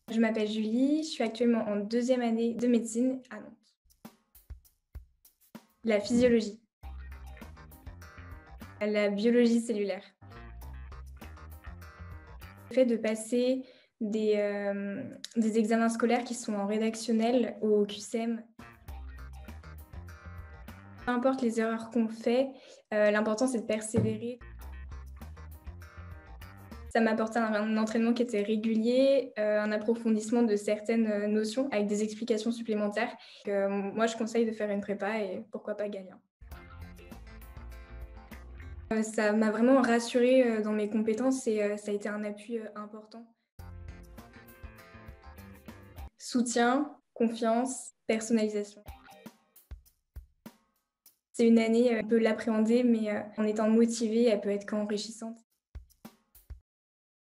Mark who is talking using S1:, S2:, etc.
S1: Je m'appelle Julie, je suis actuellement en deuxième année de médecine à Nantes. La physiologie, la biologie cellulaire. Le fait de passer des examens scolaires qui sont en rédactionnel au QCM, peu importe les erreurs qu'on fait, l'important c'est de persévérer. Ça m'a apporté un entraînement qui était régulier, un approfondissement de certaines notions avec des explications supplémentaires. Moi, je conseille de faire une prépa et pourquoi pas Galien. Ça m'a vraiment rassurée, dans mes compétences et ça a été un appui, important. Soutien, confiance, personnalisation. C'est une année, on peut l'appréhender, mais en étant motivé, elle peut être qu'enrichissante.